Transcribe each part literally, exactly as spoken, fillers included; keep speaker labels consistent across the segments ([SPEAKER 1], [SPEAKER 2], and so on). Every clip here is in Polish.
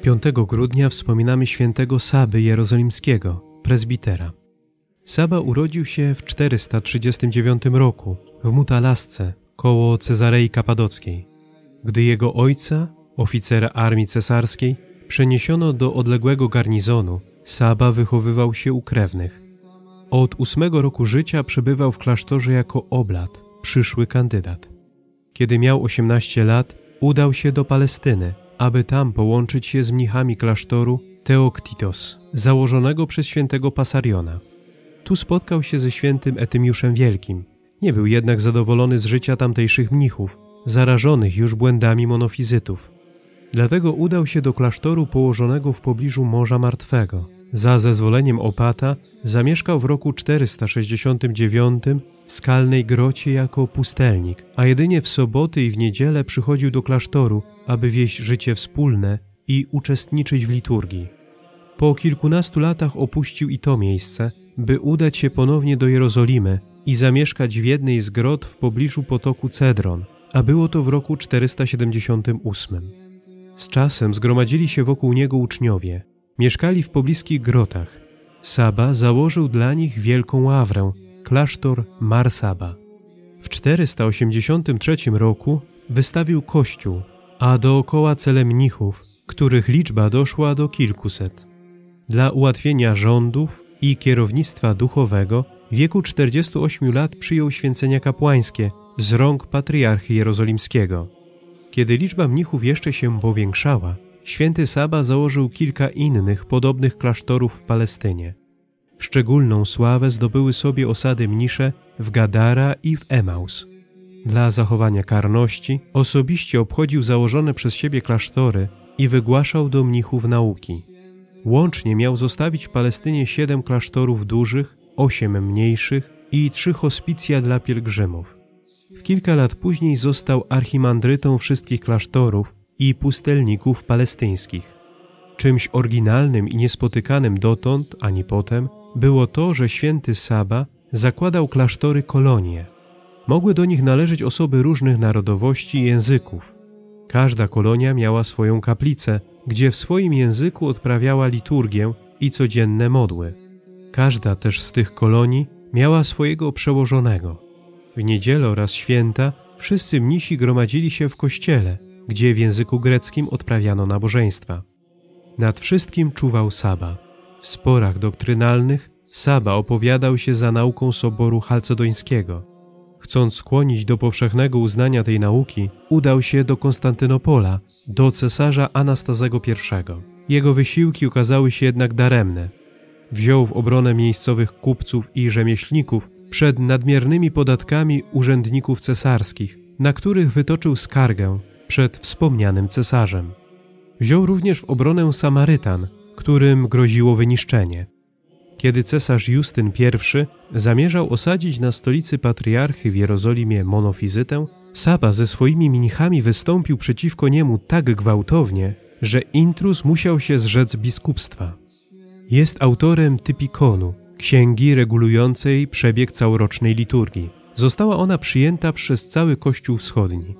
[SPEAKER 1] piątego grudnia wspominamy świętego Saby Jerozolimskiego, prezbitera. Saba urodził się w czterysta trzydziestym dziewiątym roku w Mutalasce koło Cezarei Kapadockiej. Gdy jego ojca, oficera armii cesarskiej, przeniesiono do odległego garnizonu, Saba wychowywał się u krewnych. Od ósmego roku życia przebywał w klasztorze jako oblat, przyszły kandydat. Kiedy miał osiemnaście lat, udał się do Palestyny, aby tam połączyć się z mnichami klasztoru Teoktitos, założonego przez świętego Pasariona. Tu spotkał się ze świętym Etymiuszem Wielkim. Nie był jednak zadowolony z życia tamtejszych mnichów, zarażonych już błędami monofizytów. Dlatego udał się do klasztoru położonego w pobliżu Morza Martwego. Za zezwoleniem opata zamieszkał w roku czterysta sześćdziesiątym dziewiątym w skalnej grocie jako pustelnik, a jedynie w soboty i w niedzielę przychodził do klasztoru, aby wieść życie wspólne i uczestniczyć w liturgii. Po kilkunastu latach opuścił i to miejsce, by udać się ponownie do Jerozolimy i zamieszkać w jednej z grot w pobliżu potoku Cedron, a było to w roku czterysta siedemdziesiątym ósmym. Z czasem zgromadzili się wokół niego uczniowie. Mieszkali w pobliskich grotach. Saba założył dla nich wielką ławrę, klasztor Mar Saba. W czterysta osiemdziesiątym trzecim roku wystawił kościół, a dookoła cele mnichów, których liczba doszła do kilkuset. Dla ułatwienia rządów i kierownictwa duchowego w wieku czterdziestu ośmiu lat przyjął święcenia kapłańskie z rąk patriarchy jerozolimskiego. Kiedy liczba mnichów jeszcze się powiększała, święty Saba założył kilka innych podobnych klasztorów w Palestynie. Szczególną sławę zdobyły sobie osady mnisze w Gadara i w Emaus. Dla zachowania karności osobiście obchodził założone przez siebie klasztory i wygłaszał do mnichów nauki. Łącznie miał zostawić w Palestynie siedem klasztorów dużych, osiem mniejszych i trzy hospicja dla pielgrzymów. W kilka lat później został archimandrytą wszystkich klasztorów i pustelników palestyńskich. Czymś oryginalnym i niespotykanym dotąd, ani potem, było to, że święty Saba zakładał klasztory kolonie. Mogły do nich należeć osoby różnych narodowości i języków. Każda kolonia miała swoją kaplicę, gdzie w swoim języku odprawiała liturgię i codzienne modły. Każda też z tych kolonii miała swojego przełożonego. W niedzielę oraz święta wszyscy mnisi gromadzili się w kościele, gdzie w języku greckim odprawiano nabożeństwa. Nad wszystkim czuwał Saba. W sporach doktrynalnych Saba opowiadał się za nauką Soboru Chalcedońskiego. Chcąc skłonić do powszechnego uznania tej nauki, udał się do Konstantynopola, do cesarza Anastazego pierwszego. Jego wysiłki okazały się jednak daremne. Wziął w obronę miejscowych kupców i rzemieślników przed nadmiernymi podatkami urzędników cesarskich, na których wytoczył skargę przed wspomnianym cesarzem. Wziął również w obronę Samarytan, którym groziło wyniszczenie. Kiedy cesarz Justyn pierwszy zamierzał osadzić na stolicy patriarchy w Jerozolimie monofizytę, Saba ze swoimi mnichami wystąpił przeciwko niemu tak gwałtownie, że intruz musiał się zrzec biskupstwa. Jest autorem Typikonu, księgi regulującej przebieg całorocznej liturgii. Została ona przyjęta przez cały Kościół Wschodni.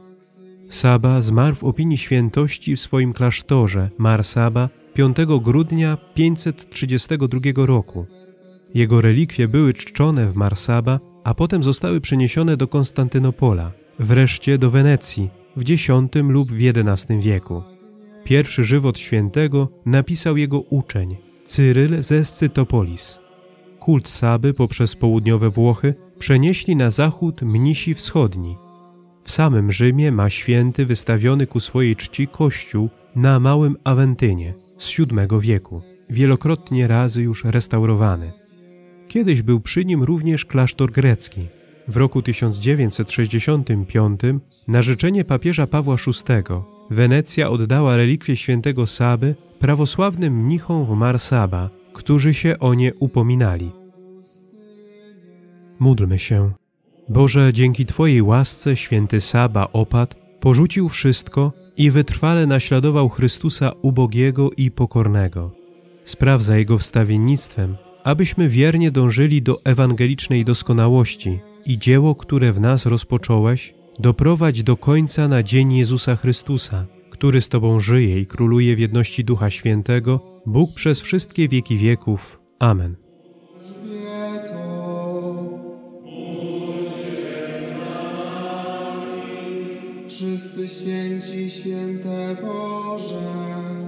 [SPEAKER 1] Saba zmarł w opinii świętości w swoim klasztorze Mar Saba piątego grudnia pięćset trzydziestego drugiego roku. Jego relikwie były czczone w Mar Saba, a potem zostały przeniesione do Konstantynopola, wreszcie do Wenecji w dziesiątym lub w jedenastym wieku. Pierwszy żywot świętego napisał jego uczeń, Cyryl ze Scytopolis. Kult Saby poprzez południowe Włochy przenieśli na zachód mnisi wschodni. W samym Rzymie ma święty wystawiony ku swojej czci kościół na Małym Awentynie z siódmego wieku, wielokrotnie razy już restaurowany. Kiedyś był przy nim również klasztor grecki. W roku tysiąc dziewięćset sześćdziesiątym piątym na życzenie papieża Pawła szóstego Wenecja oddała relikwie świętego Saby prawosławnym mnichom w Mar Saba, którzy się o nie upominali. Módlmy się. Boże, dzięki Twojej łasce święty Saba opat porzucił wszystko i wytrwale naśladował Chrystusa ubogiego i pokornego. Spraw za Jego wstawiennictwem, abyśmy wiernie dążyli do ewangelicznej doskonałości i dzieło, które w nas rozpocząłeś, doprowadź do końca na dzień Jezusa Chrystusa, który z Tobą żyje i króluje w jedności Ducha Świętego, Bóg przez wszystkie wieki wieków. Amen.
[SPEAKER 2] Wszyscy święci, święte Boże,